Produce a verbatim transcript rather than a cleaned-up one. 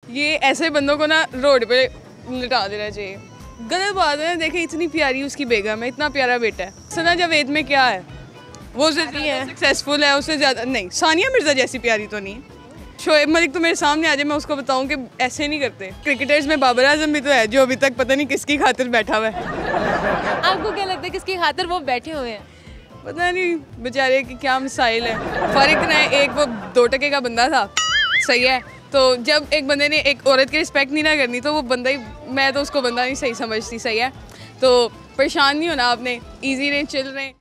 ये ऐसे बंदों को ना रोड पे लिटा देना चाहिए। गलत बात है। देखे इतनी प्यारी उसकी बेगम है, इतना प्यारा बेटा है। सना जावेद में क्या है, वो उससे है सक्सेसफुल है, उससे ज़्यादा नहीं। सानिया मिर्ज़ा जैसी प्यारी तो नहीं। शोएब मलिक तो मेरे सामने आ जाए, मैं उसको बताऊं कि ऐसे नहीं करते। क्रिकेटर्स में बाबर आजम भी तो है जो अभी तक पता नहीं किसकी खातिर बैठा हुआ है। आपको क्या लगता है किसकी खातिर वो बैठे हुए हैं? पता नहीं बेचारे की क्या मिसाइल है। फर्क ना है, एक वो दो टके का बंदा था, सही है। तो जब एक बंदे ने एक औरत की रिस्पेक्ट नहीं ना करनी तो वो बंदा ही, मैं तो उसको बंदा नहीं सही समझती, सही है। तो परेशान नहीं होना आपने, ईजी रहें, चिल रहें।